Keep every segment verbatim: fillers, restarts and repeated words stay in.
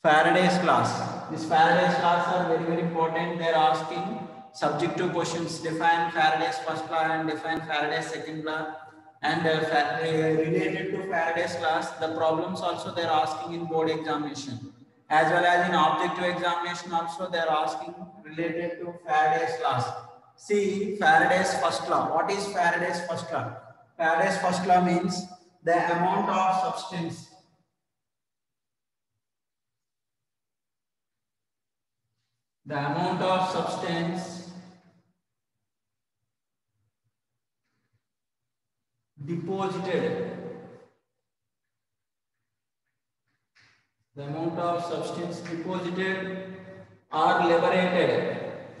Faraday's class. This Faraday's class are very very important. They are asking subjective questions. Define Faraday's first law and define Faraday's second law. And uh, related to Faraday's class, the problems also they are asking in board examination, as well as in objective examination also they are asking related to Faraday's laws. See Faraday's first law. What is Faraday's first law? Faraday's first law means the amount of substance the amount of substance deposited the amount of substance deposited or liberated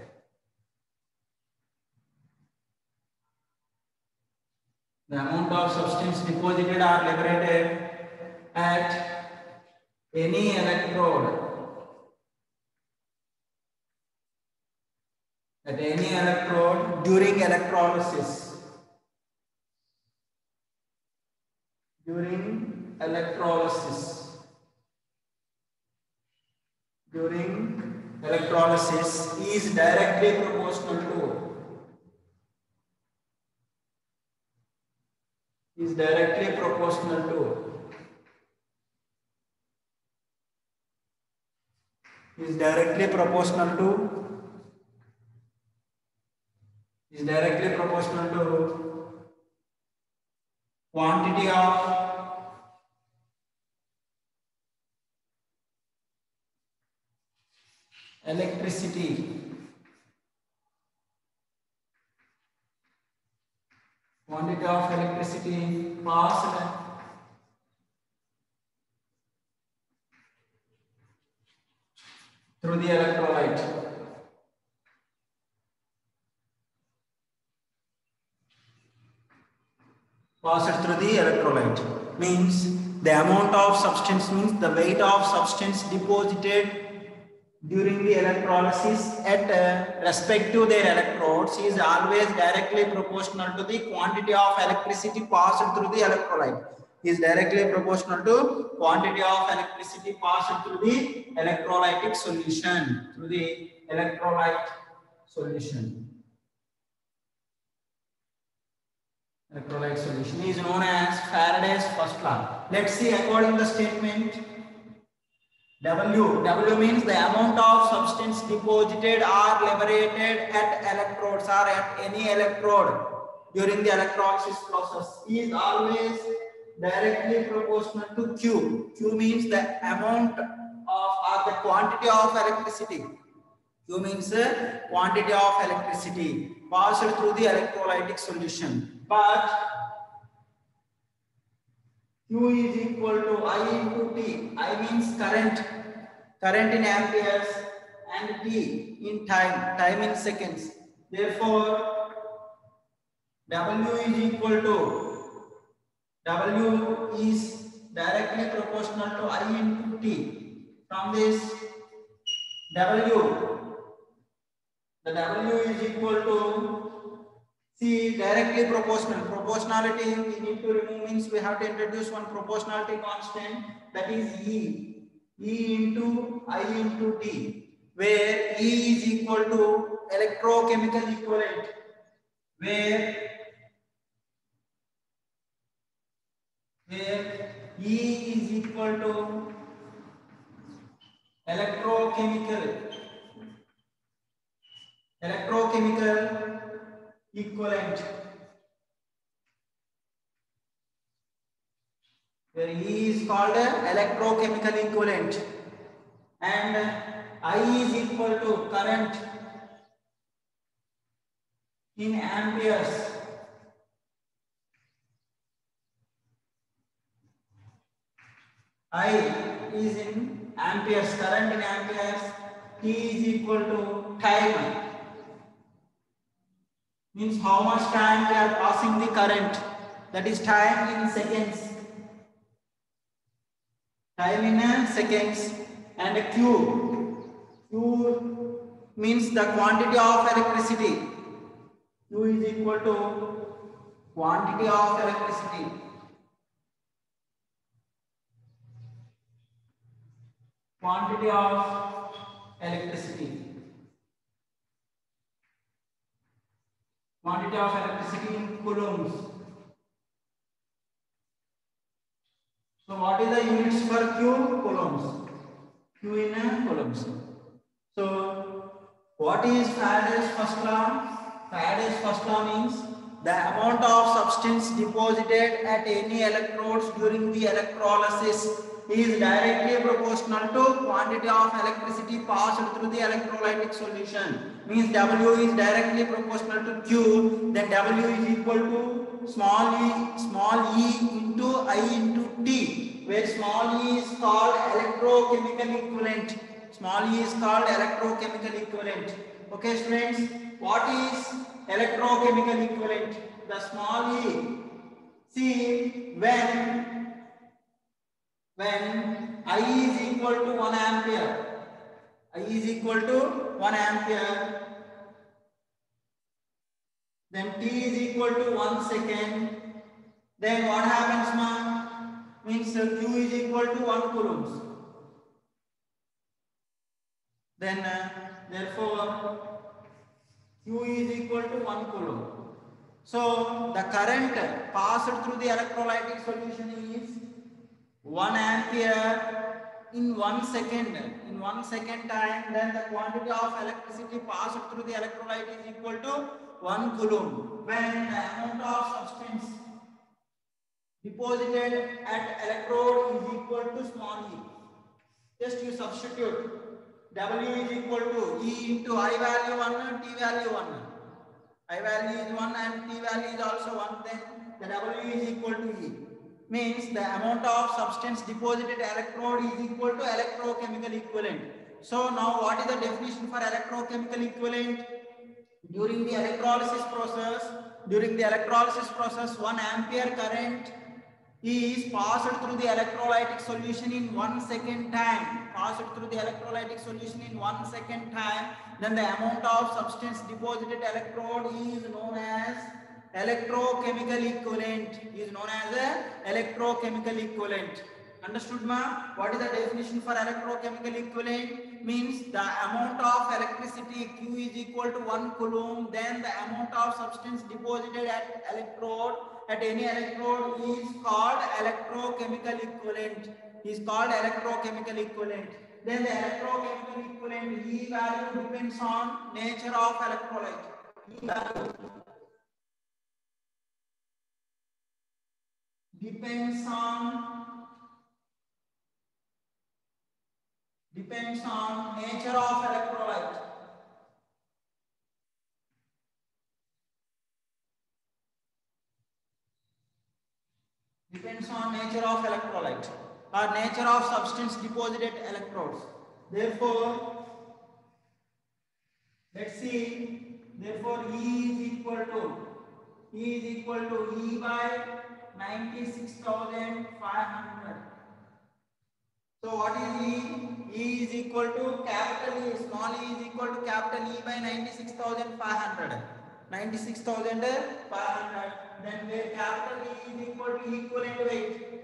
the amount of substance deposited or liberated at any electrode at any electrode during electrolysis during electrolysis during electrolysis is directly proportional to is directly proportional to is directly proportional to is directly proportional to quantity of electricity quantity of electricity passed through the electrolyte passed through the electrolyte means the amount of substance means the weight of substance deposited during the electrolysis at uh, respect to their electrodes is always directly proportional to the quantity of electricity passed through the electrolyte is directly proportional to quantity of electricity passed through the electrolytic solution through the electrolyte solution electrolyte solution is known as Faraday's first law. Let's see according to the statement W. W means the amount of substance deposited or liberated at electrodes or at any electrode during the electrolysis process is always directly proportional to Q. Q means the amount of or the quantity of electricity. Q means the quantity of electricity passed through the electrolytic solution. But Q is equal to I into T. I means current, current in amperes, and T in time, time in seconds. Therefore, W is equal to, W is directly proportional to I into T. From this, W, the W is equal to C directly proportional. Proportionality we need to remove means we have to introduce one proportionality constant, that is E. E into I into T, where E is equal to electrochemical equivalent, where where E is equal to electrochemical electrochemical equivalent, where E is called electrochemical equivalent and I is equal to current in amperes. I is in amperes, current in amperes. T is equal to time, means how much time we are passing the current, that is time in seconds, time in seconds. And Q, Q means the quantity of electricity. Q is equal to quantity of electricity. quantity of electricity. Quantity of electricity in coulombs. So what is the units for Q? Coulombs. Q in coulombs. So what is Faraday's first law? Faraday's first law means the amount of substance deposited at any electrodes during the electrolysis is directly proportional to quantity of electricity passed through the electrolytic solution. Means W is directly proportional to Q, then W is equal to small e, small e into I into T, where small e is called electrochemical equivalent. Small e is called electrochemical equivalent. Okay, students, what is electrochemical equivalent? The small e. See, when when I is equal to one ampere, I is equal to one ampere, then T is equal to one second, then what happens, ma? Means Q is equal to one coulombs. Then uh, therefore Q is equal to one coulomb. So the current passed through the electrolytic solution is one ampere in one second. In one second time, then the quantity of electricity passed through the electrolyte is equal to one coulomb. When the amount of substance deposited at electrode is equal to small e. Just you substitute. W is equal to E into I value one and T value one. I value is one and T value is also one. Then the W is equal to E. Means the amount of substance deposited electrode is equal to electrochemical equivalent. So now what is the definition for electrochemical equivalent? During the electrolysis process, during the electrolysis process, one ampere current is passed through the electrolytic solution in one second time. Passed through the electrolytic solution in one second time. Then the amount of substance deposited electrode is known as electrochemical equivalent. Is known as a electrochemical equivalent. Understood, ma? What is the definition for electrochemical equivalent? Means the amount of electricity Q is equal to one coulomb. Then the amount of substance deposited at electrode at any electrode is called electrochemical equivalent. Is called electrochemical equivalent. Then the electrochemical equivalent E value depends on nature of electrolyte. E value depends on depends on nature of electrolyte. Depends on nature of electrolyte or nature of substance deposited electrodes. Therefore, let's see. Therefore, E is equal to E is equal to E by ninety-six thousand five hundred. So what is E? E is equal to capital E, small e is equal to capital E by ninety-six thousand five hundred. ninety-six thousand five hundred. Then where capital E is equal to equivalent weight.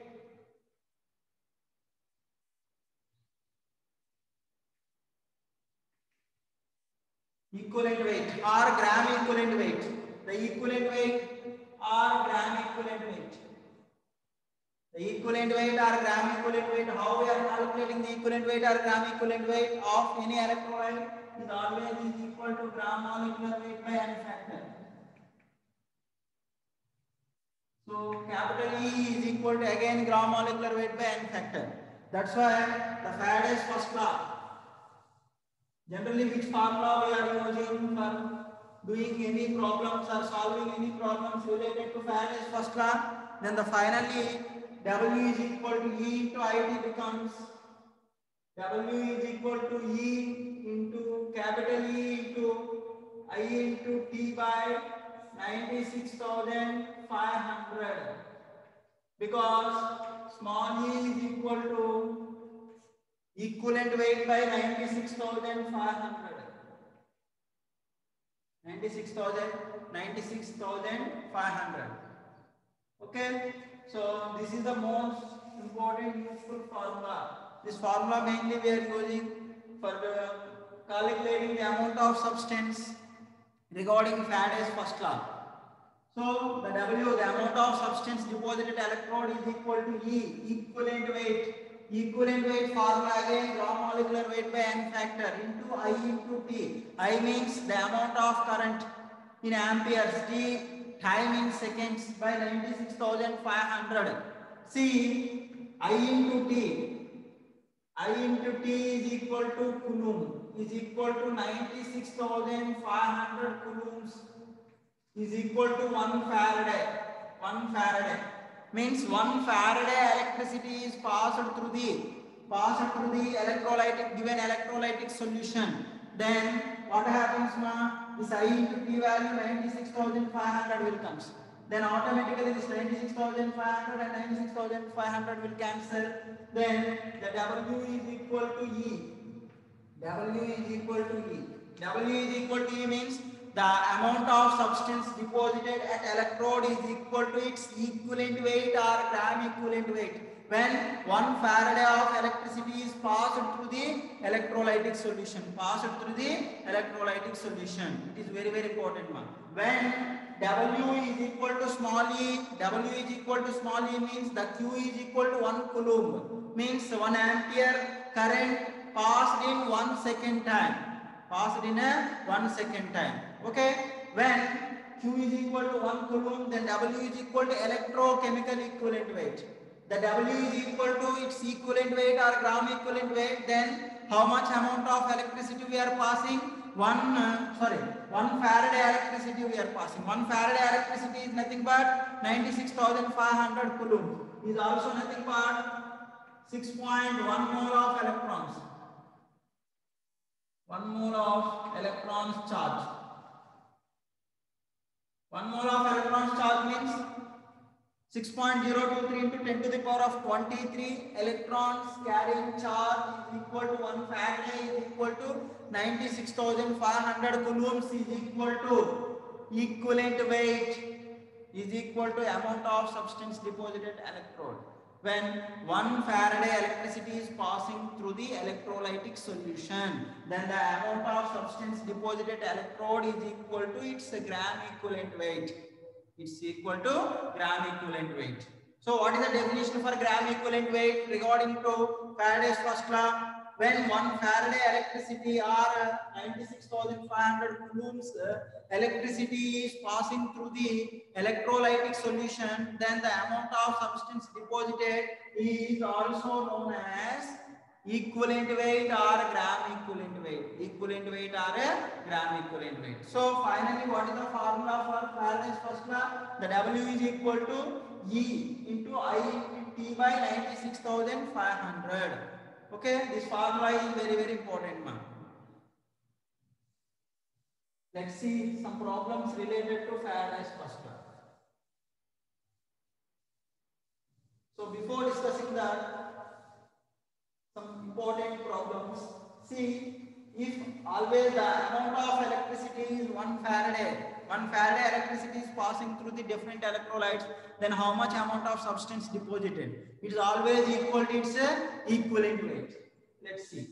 Equivalent weight or gram equivalent weight. The equivalent weight or gram equivalent weight. The equivalent weight or gram equivalent weight, how we are calculating the equivalent weight or gram equivalent weight of any electrolyte is always is equal to gram molecular weight by n factor. So capital E is equal to again gram molecular weight by n factor. That's why the Faraday's first law. Generally, which formula we are using for doing any problems or solving any problems related to Faraday's first law? Then the finally W is equal to E into I T becomes W is equal to E into capital E into I into T by ninety-six thousand five hundred, because small e is equal to equivalent weight by ninety-six thousand five hundred. ninety-six thousand, ninety-six thousand five hundred. Okay, so this is the most important useful formula. This formula mainly we are using for uh, calculating the amount of substance regarding Faraday's first law. So the W, the amount of substance deposited electrode is equal to E, equivalent weight. Equivalent weight formula again, raw molecular weight by N factor into I into T. I means the amount of current in amperes, T time in seconds by ninety-six thousand five hundred. See, I into T. I into T is equal to coulomb is equal to ninety-six thousand five hundred coulombs is equal to one Faraday. one Faraday means one Faraday electricity is passed through the passed through the electrolytic given electrolytic solution. Then what happens, ma? This I into T value ninety-six thousand five hundred will comes. Then automatically this ninety-six thousand five hundred and ninety-six thousand five hundred will cancel. Then the W is equal to E. W is equal to E. W is equal to E means the amount of substance deposited at electrode is equal to its equivalent weight or gram equivalent weight when one Faraday of electricity is passed through the electrolytic solution. Passed through the electrolytic solution. It is very very important one. When W is equal to small e, W is equal to small e means the Q is equal to one coulomb. Means one ampere current passed in one second time. Passed in a one second time. Okay, when Q is equal to one coulomb, then W is equal to electrochemical equivalent weight. The W is equal to its equivalent weight or gram equivalent weight. Then how much amount of electricity we are passing? One uh, sorry, one Faraday electricity we are passing. One Faraday electricity is nothing but ninety-six thousand five hundred coulomb. Is also nothing but six point one mole of electrons. One mole of electrons charge. One mole of electrons charge means six point zero two three into ten to the power of twenty-three electrons carrying charge is equal to one Faraday is equal to ninety-six thousand five hundred coulombs is equal to equivalent weight is equal to amount of substance deposited electrode. When one Faraday electricity is passing through the electrolytic solution, then the amount of substance deposited electrode is equal to its gram equivalent weight. It's equal to gram equivalent weight. So what is the definition for gram equivalent weight regarding to Faraday's first law? When one Faraday electricity or ninety-six thousand five hundred coulombs uh, electricity is passing through the electrolytic solution, then the amount of substance deposited is also known as equivalent weight or gram equivalent weight. Equivalent weight or a gram equivalent weight. So finally, what is the formula for Faraday's first law? The W is equal to E into I into T by ninety-six thousand five hundred. Okay, this formula is very very important, man. Let's see some problems related to Faraday's first law. So before discussing that, some important problems. See, if always the amount of electricity is one Faraday, one Faraday electricity is passing through the different electrolytes, then how much amount of substance deposited? It is always equal to its equivalent weight. Let's see.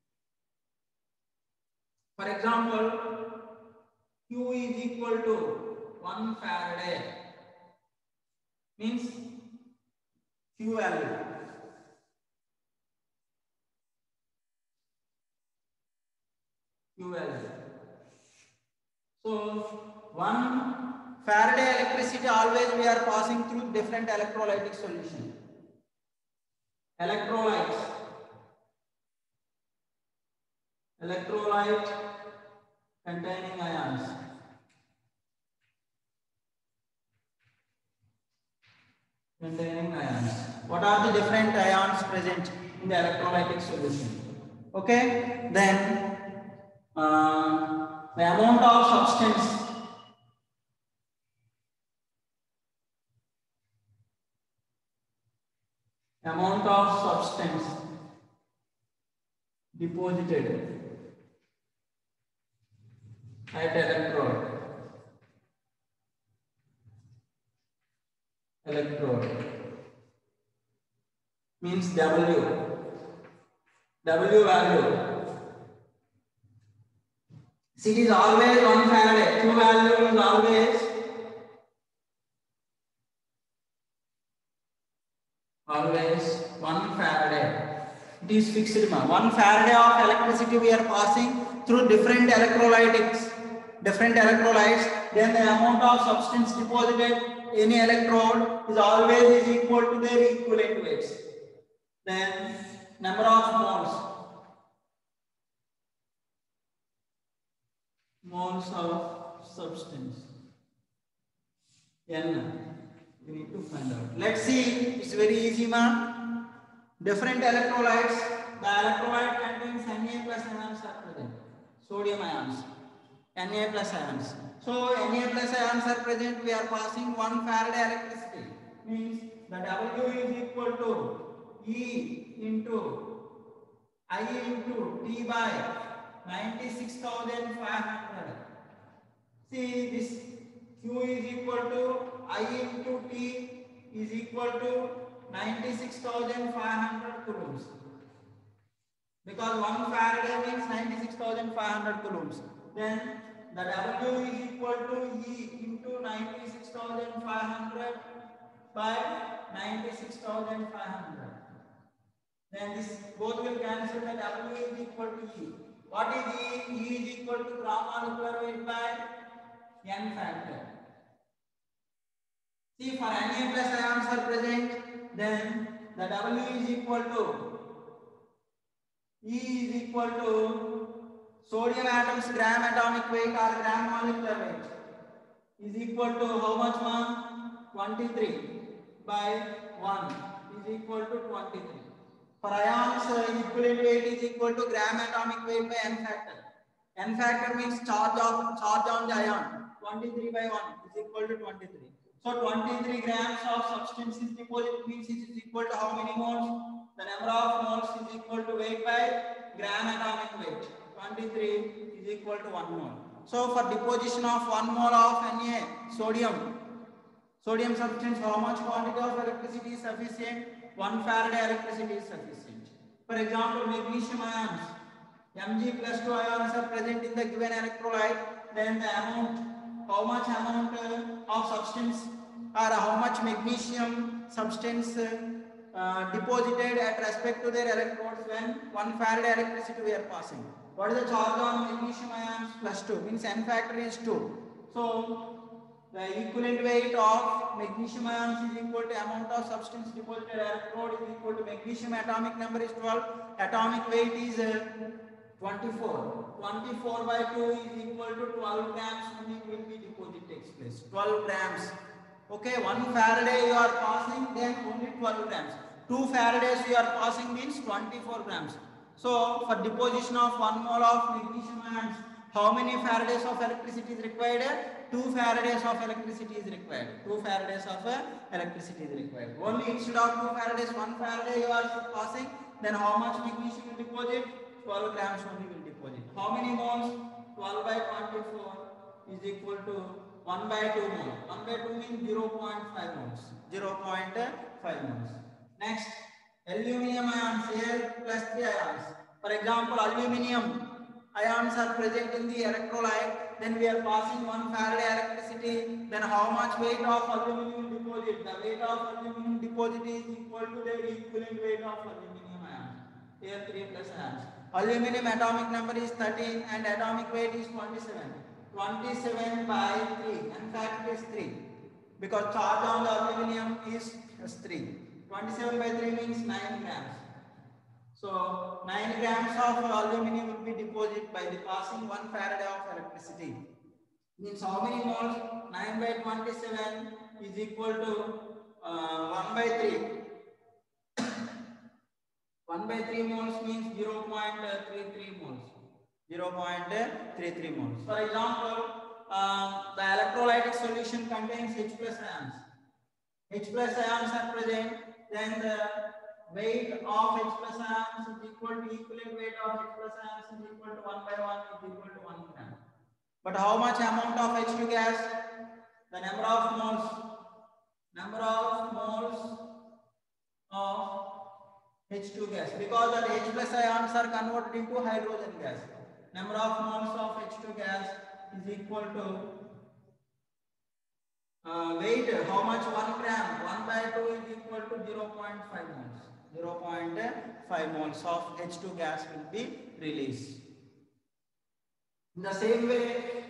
For example, Q is equal to one Faraday means Q value. Q value. So one Faraday electricity always we are passing through different electrolytic solution. Electrolytes. Electrolyte containing ions. Containing ions. What are the different ions present in the electrolytic solution? Okay, then uh, the amount of substance amount of substance deposited at electrode electrode means W W value. C is always one Faraday. Q value is always always one Faraday. It is fixed. One Faraday of electricity we are passing through different electrolytics, different electrolytes. Then the amount of substance deposited in any electrode is always is equal to their equivalent weights. Then number of moles. Moles of substance. N. We need to find out. Let's see. It's very easy, man. Different electrolytes. The electrolyte contains Na plus ions are present. Sodium ions. Na plus ions. So Na plus ions are present. We are passing one Faraday electricity. Means the W is equal to E into I into T by ninety-six thousand five hundred. See, this Q is equal to I into T is equal to ninety-six thousand five hundred coulombs. Because one Faraday means ninety-six thousand five hundred coulombs. Then the W is equal to E into ninety-six thousand five hundred by ninety-six thousand five hundred. Then this both will cancel. The W is equal to E. What is E? E is equal to gram molecular weight by N factor. See, for Na plus ions are present, then the W is equal to E is equal to sodium atoms gram atomic weight or gram molecular weight is equal to how much, ma'am? twenty-three by one is equal to twenty-three. For ions, uh, equivalent weight is equal to gram atomic weight by N factor. N factor means charge of charge on the ion. twenty-three by one is equal to twenty-three. So twenty-three grams of substance is deposited means it is equal to how many moles? The number of moles is equal to weight by gram atomic weight. twenty-three is equal to one mole. So for deposition of one mole of Na, sodium, sodium substance, how much quantity of electricity is sufficient? one Faraday electricity is sufficient. For example, magnesium ions, Mg plus two ions are present in the given electrolyte. Then the amount, how much amount uh, of substance or how much magnesium substance uh, uh, deposited at respect to their electrodes when one Faraday electricity we are passing. What is the charge on magnesium ions? Plus two means N factor is two. So the equivalent weight of magnesium ions is equal to amount of substance deposited at electrode is equal to magnesium atomic number is twelve. Atomic weight is uh, twenty-four. twenty-four by two is equal to twelve grams only will be deposit takes place. twelve grams. Okay, one Faraday you are passing, then only twelve grams. two Faradays you are passing means twenty-four grams. So for deposition of one mole of magnesium ions, how many Faradays of electricity is required? two Faradays of electricity is required. two Faradays of uh, electricity is required. Only instead of two Faradays, one Faraday you are passing, then how much magnesium will deposit? twelve grams only will deposit. How many moles? twelve by twenty-four is equal to one by two mole. one by two means zero point five moles. zero point five moles. Next, aluminium ions, Al plus three ions. For example, aluminium ions are present in the electrolyte, then we are passing one Faraday electricity, then how much weight of aluminium deposit? The weight of aluminium deposit is equal to the equivalent weight of aluminium ions. Here three plus ions. Aluminium atomic number is thirteen and atomic weight is twenty-seven. twenty-seven by three, in fact it is three. Because charge on the aluminium is three. twenty-seven by three means nine grams. So nine grams of aluminium will be deposited by the passing one Faraday of electricity. Means how many moles? nine by twenty-seven is equal to uh, one by three. one by three moles means zero point three three moles. zero point three three moles. For example, uh, the electrolytic solution contains H plus ions. H plus ions are present, then the weight of H plus ions is equal to equivalent weight of H plus ions is equal to one by one is equal to one gram. But how much amount of H two gas? The number of moles. Number of moles of H two gas, because the H plus ions are converted into hydrogen gas. Number of moles of H two gas is equal to uh, weight. How much? One gram. One by two is equal to zero point five moles. zero point five moles of H two gas will be released. In the same way,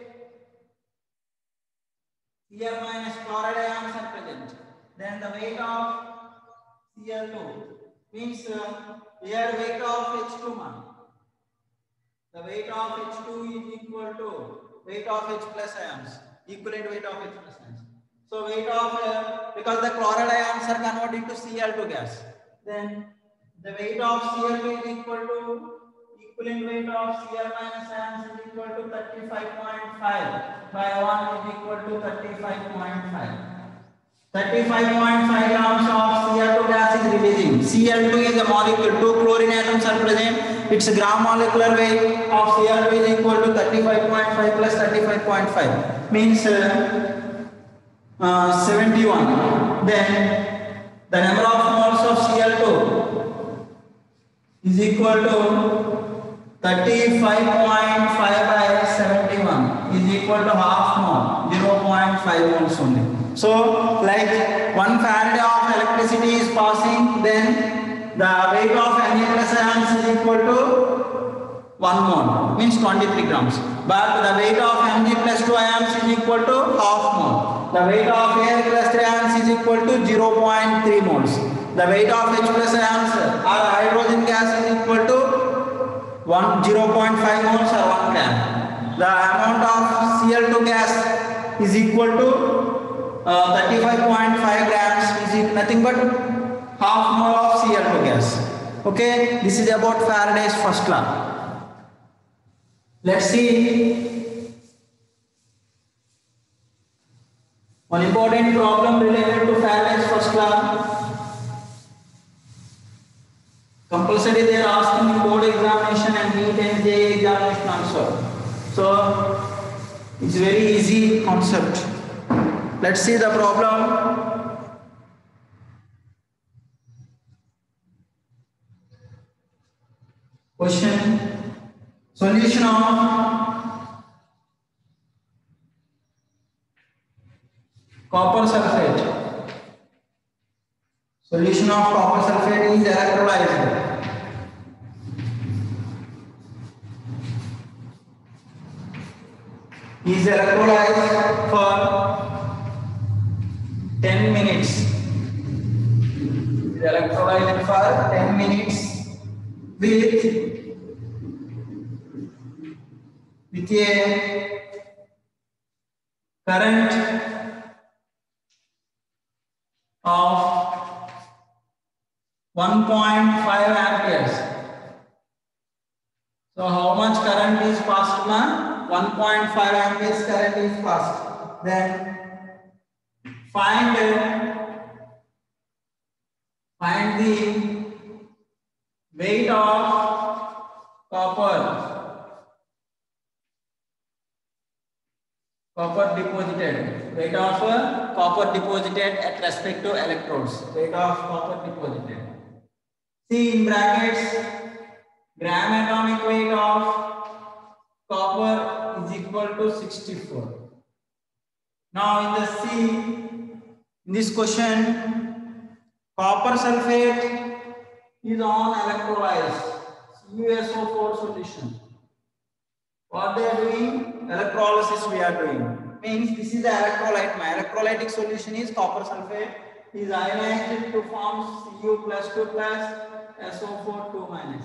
Cl minus chloride ions are present. Then the weight of C L two means uh, here weight of H two man. The weight of H two is equal to weight of H plus ions, equivalent weight of H plus ions. So weight of uh, because the chloride ions are converted into C L two gas, then the weight of C L two is equal to equivalent weight of Cl minus ions is equal to thirty-five point five by one is equal to thirty-five point five. thirty-five point five grams of C L two gas is releasing. C L two is a molecule, two chlorine atoms are present. Its gram molecular weight of C L two is equal to thirty-five point five plus thirty-five point five, means uh, uh, seventy-one. Then the number of moles of C L two is equal to thirty-five point five by seventy-one is equal to half mole, zero point five moles only. So like one Faraday of electricity is passing, then the weight of Mg plus ions is equal to one mole, means twenty-three grams. But the weight of Mg plus two ions is equal to half mole. The weight of Al plus three ions is equal to zero point three moles. The weight of H plus ions or hydrogen gas is equal to one zero point five moles or one gram. The amount of C L two gas is equal to uh, thirty-five point five grams, is nothing but half mole of C L two gas. Okay, this is about Faraday's first law. Let's see one important problem related to Faraday's first law. Compulsory they are asking in board examination and NEET and J E E examination also. So it's very easy concept. Let's see the problem. Question: solution of copper sulfate. Solution of copper sulfate is electrolyzed. Is electrolyzed for ten minutes. Is electrolyzed for ten minutes with with a current of one point five amperes. So how much current is passed now? one point five amperes current is passed. Then find find the weight of copper copper deposited. Weight of uh, copper deposited at respective electrodes. Weight of copper deposited. See in brackets, gram atomic weight of copper is equal to sixty-four. Now in the C, in this question, copper sulfate is on electrolyzed C u S O four solution. What they are doing? Electrolysis we are doing. Means this is the electrolyte. My electrolytic solution is copper sulfate is ionized to form Cu plus two plus S O four two minus.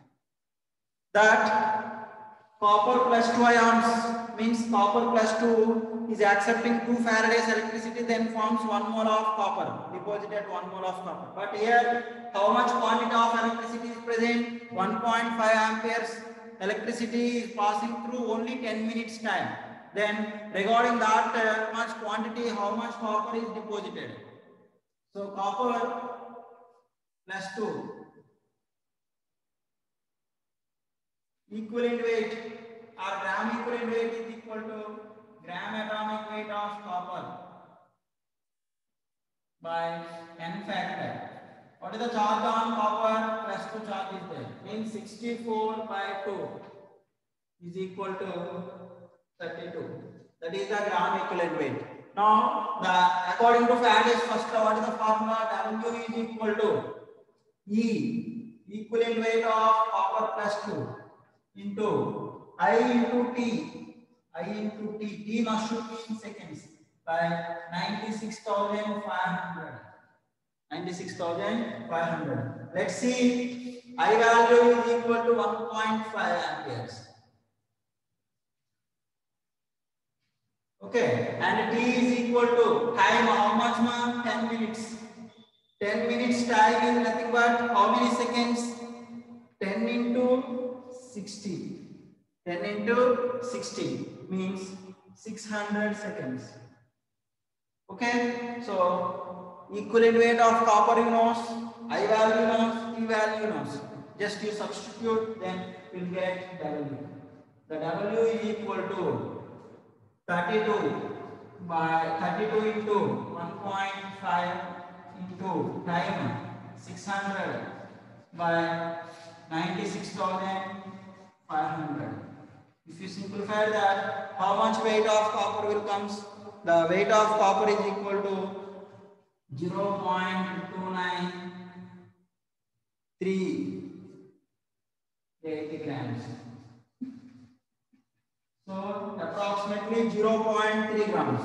That copper plus two ions means copper plus two is accepting two Faraday's electricity, then forms one mole of copper, deposited one mole of copper. But here, how much quantity of electricity is present? one point five amperes electricity is passing through only ten minutes time. Then regarding that uh, much quantity, how much copper is deposited? So copper plus two equivalent weight or gram equivalent weight is equal to gram atomic weight of copper by n factor. What is the charge on copper? Plus two charge is there. Means sixty-four by two is equal to thirty-two. That is the gram equivalent weight. Now, the according to Faraday's first law, what is the formula? W is equal to E, equivalent weight of copper plus two, into I into T. I into T. T must should be in seconds by ninety-six thousand five hundred. ninety-six thousand five hundred. Let's see. I value is equal to one point five amperes. Okay, and T is equal to time, how much ma? ten minutes. ten minutes time is nothing but how many seconds? ten into sixty. ten into sixty means six hundred seconds. Okay, so equivalent weight of copper you know, I value knows, T value knows. Just you substitute, then you'll get W. The W is equal to thirty-two by thirty-two into one point five into time six hundred by ninety-six thousand five hundred. If you simplify that, how much weight of copper will comes? The weight of copper is equal to zero point two nine three eight grams. So approximately zero point three grams.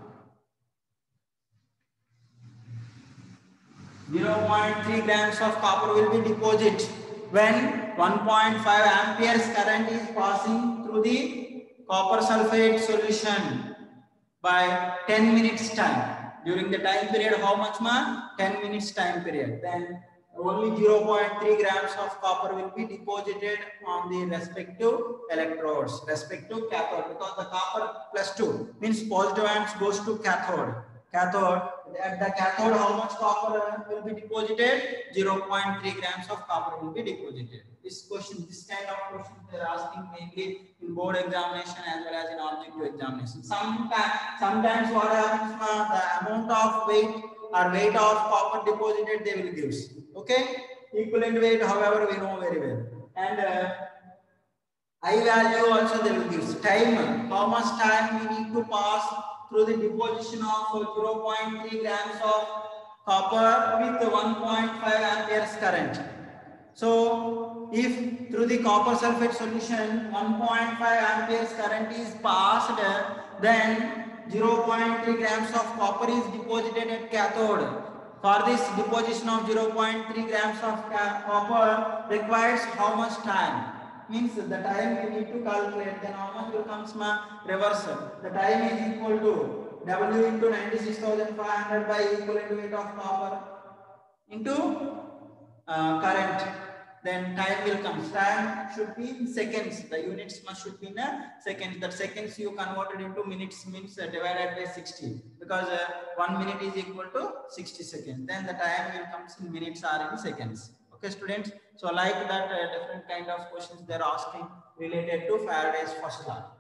zero point three grams of copper will be deposited when one point five amperes current is passing through the copper sulfate solution by ten minutes time. During the time period, how much ma? ten minutes time period. Then only zero point three grams of copper will be deposited on the respective electrodes, respective cathode, because the copper plus two means positive ions goes to cathode. Cathode, at the cathode, how much copper will be deposited? zero point three grams of copper will be deposited. This question, this kind of question they are asking mainly in board examination as well as in objective examination. Sometimes, sometimes what happens, the amount of weight or weight of copper deposited they will give. Okay, equivalent weight, however, we know very well. And uh, I value also they will give. Time, how much time we need to pass through the deposition of zero point three grams of copper with one point five amperes current. So, if through the copper sulfate solution one point five amperes current is passed, then zero point three grams of copper is deposited at cathode. For this deposition of zero point three grams of copper requires how much time? Means the time we need to calculate, then how much will comes ma reversal. The time is equal to W into ninety-six thousand five hundred by equivalent weight of copper into uh, current. Then time will come. Time should be in seconds. The units must should be in a seconds. That seconds you converted into minutes means uh, divided by sixty, because uh, one minute is equal to sixty seconds. Then the time will comes in minutes or in seconds. Okay, students. So like that, uh, different kind of questions they are asking related to Faraday's first law.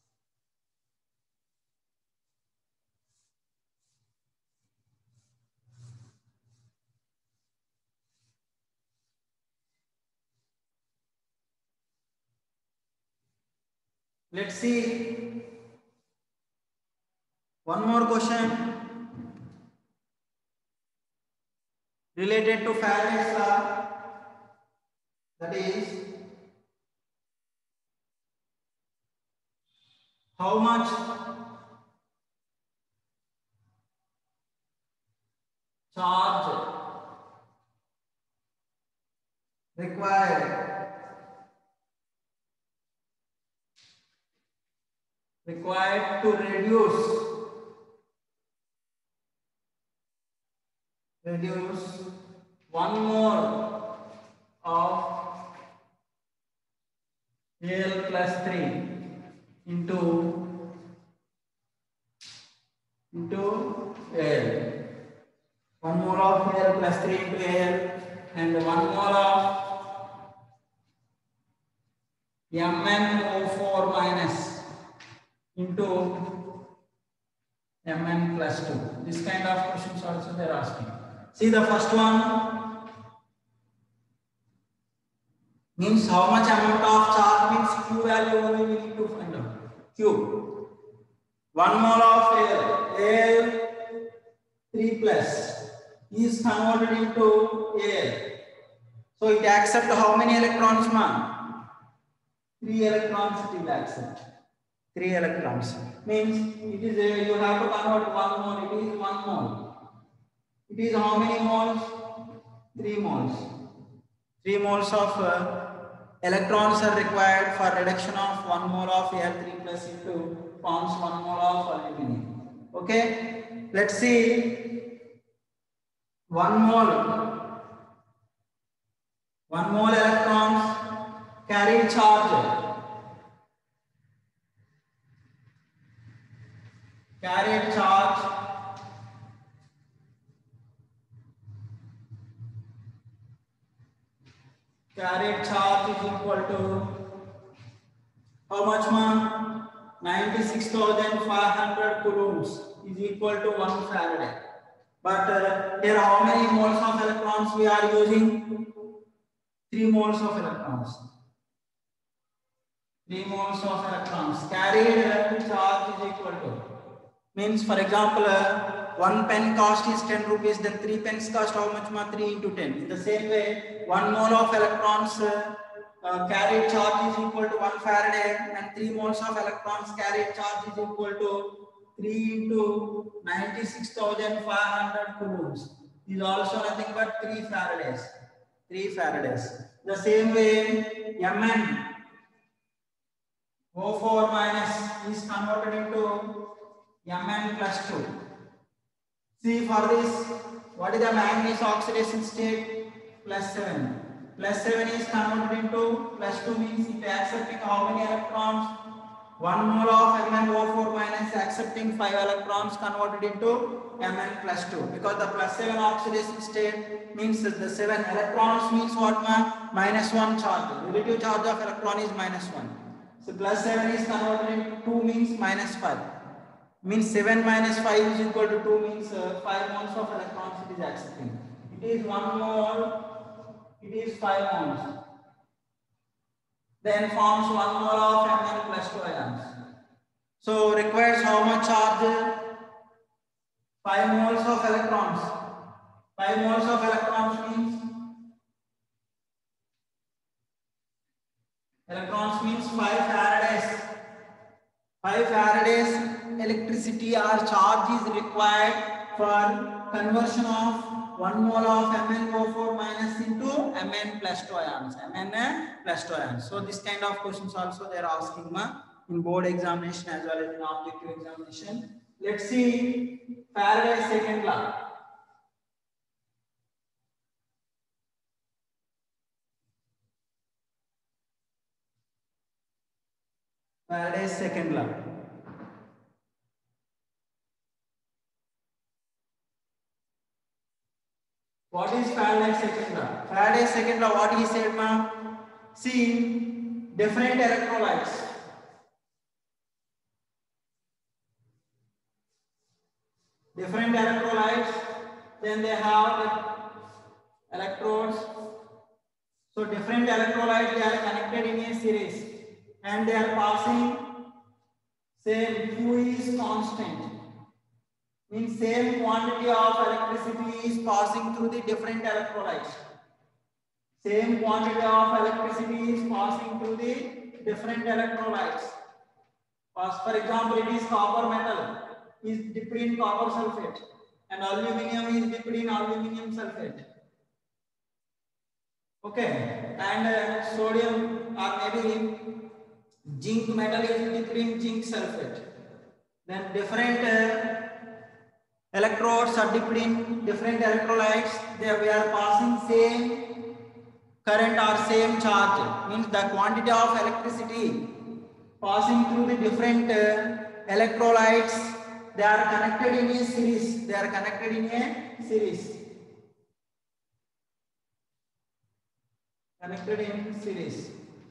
Let's see one more question related to Faraday's law, that is how much charge required required to reduce reduce one more of Al plus three into into Al. One more of Al plus three into Al, and one more of M n O four minus into M n plus two. This kind of questions also they are asking. See the first one, means how much amount of charge means Q value only we need to find out. Q. one mole of air, Al three plus is converted into air. So it accepts how many electrons, man? Three electrons it will accept. Three electrons. Means it is a, you have to convert one mole. It is one mole. It is how many moles? Three moles. Three moles of uh, electrons are required for reduction of one mole of Al three plus into forms one mole of aluminum. Okay. Let's see. One mole. One mole electrons carry charge. Carried charge carried charge is equal to how much, man? ninety-six thousand five hundred coulombs is equal to one Faraday. But uh, here how many moles of electrons we are using? Three moles of electrons. Three moles of electrons. Carried charge is equal to, means for example, uh, one pen cost is ten rupees, then three pens cost how much, ma? three into ten. In the same way, one mole of electrons uh, uh, carried charge is equal to one Faraday, and three moles of electrons carried charge is equal to three into ninety-six thousand five hundred coulombs. Is also nothing but three Faradays. three Faradays. The same way, Mn O four minus is converted into Mn plus two. See, for this, what is the manganese oxidation state? Plus seven. Plus seven is converted into plus two, means it accepting how many electrons? one mole of Mn O four minus accepting five electrons converted into Mn plus two. Because the plus seven oxidation state means that the seven electrons means what, ma? Minus one charge. Relative charge of electron is minus one. So plus seven is converted into two, means minus five. Means seven minus five is equal to two, means uh, five moles of electrons it is accepting. It is one mole, it is five moles. Then forms one mole of Mn plus two ions. So requires how much charge? five moles of electrons. five moles of electrons means electrons means five Faradays. five Faradays electricity or charge is required for conversion of one mole of Mn O four minus into Mn plus two ions. Mn plus two ions. So this kind of questions also they are asking ma in board examination as well as in objective examination. Let's see Faraday's second law. Faraday's second law. What is Faraday's second law? Faraday's second law, what he said, ma? See, different electrolytes. Different electrolytes, then they have electrodes. So different electrolytes, they are connected in a series and they are passing same Q is constant. Means same quantity of electricity is passing through the different electrolytes. Same quantity of electricity is passing through the different electrolytes. For example, it is copper metal is dipped in copper sulfate and aluminium is dipped in aluminium sulfate. Okay, and uh, sodium or maybe zinc metal is dipped in zinc sulfate. Then different uh, electrodes are dipped in different electrolytes. They we are passing same current or same charge. Means the quantity of electricity passing through the different uh, electrolytes. They are connected in a series. They are connected in a series. Connected in series.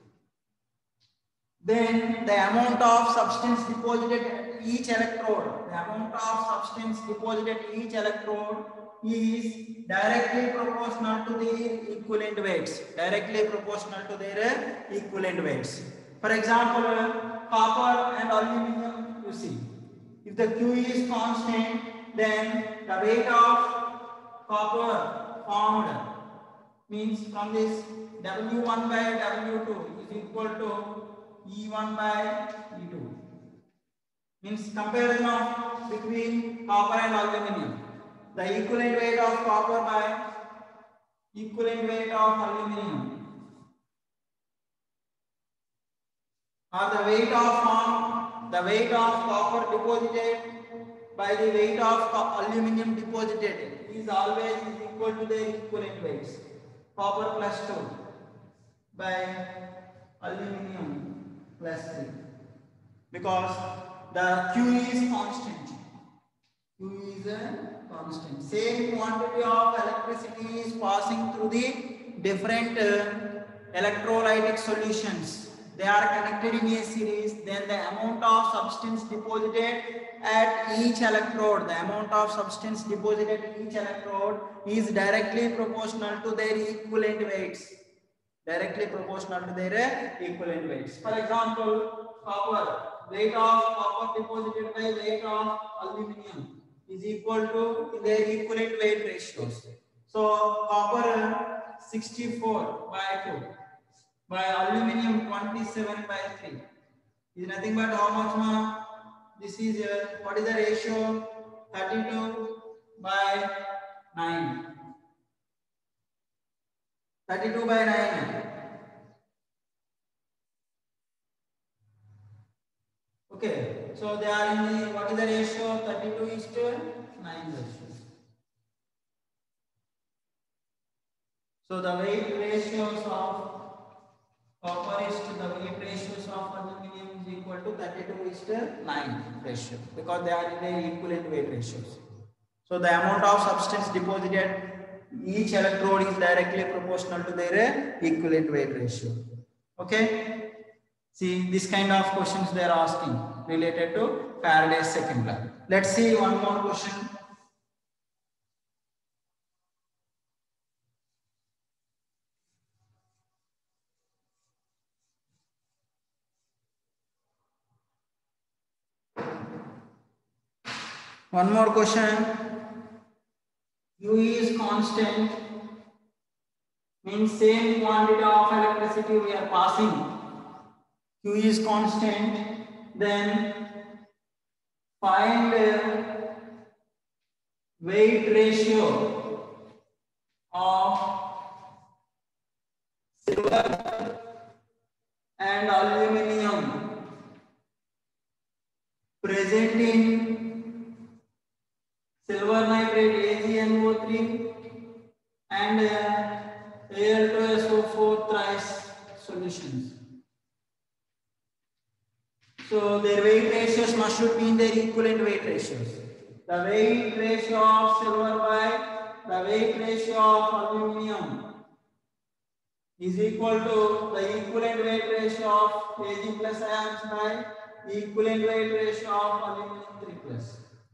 Then the amount of substance deposited at each electrode. The amount of substance deposited at each electrode is directly proportional to the equivalent weights. Directly proportional to their equivalent weights. For example, copper and aluminum, you see. If the Q is constant, then the weight of copper formed means from this W one by W two is equal to E one by E two. Means comparison of between copper and aluminum. The equivalent weight of copper by equivalent weight of aluminum, or the weight of form, the weight of copper deposited by the weight of aluminum deposited is always equal to the equivalent weights. Copper plus two by aluminum plus three, because the Q is constant. Q is a constant. Same quantity of electricity is passing through the different uh, electrolytic solutions. They are connected in a series. Then the amount of substance deposited at each electrode, the amount of substance deposited in each electrode is directly proportional to their equivalent weights. Directly proportional to their equivalent weights. For example, copper, weight of copper deposited by weight of aluminum is equal to their equivalent weight ratios. So copper sixty-four by two by aluminum twenty-seven by three is nothing but how much more? This is uh, what is the ratio? thirty-two by nine. thirty-two by nine. Okay, so they are in the, what is the ratio? thirty-two is to nine ratio. So the weight ratios of copper is to the weight ratios of aluminum is equal to thirty-two is to nine ratio, because they are in the equivalent weight ratios. So the amount of substance deposited each electrode is directly proportional to their equivalent weight ratio. Okay. See, this kind of questions they are asking related to Faraday's second law. Let's see one more question. One more question. U is constant, means same quantity of electricity we are passing. Q is constant, then find weight ratio of silver and aluminum present in silver nitrate A g N O three and A L two S O four thrice solutions. So their weight ratios must should be in their equivalent weight ratios. The weight ratio of silver by the weight ratio of aluminum is equal to the equivalent weight ratio of Ag plus ions by the equivalent weight ratio of aluminum three plus.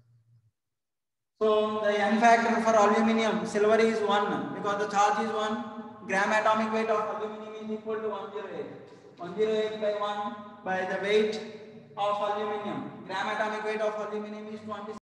So the N factor for aluminum, silver is one because the charge is one. Gram atomic weight of aluminum is equal to one hundred eight. one hundred eight by one by the weight of aluminum. Gram atomic weight of aluminum is twenty.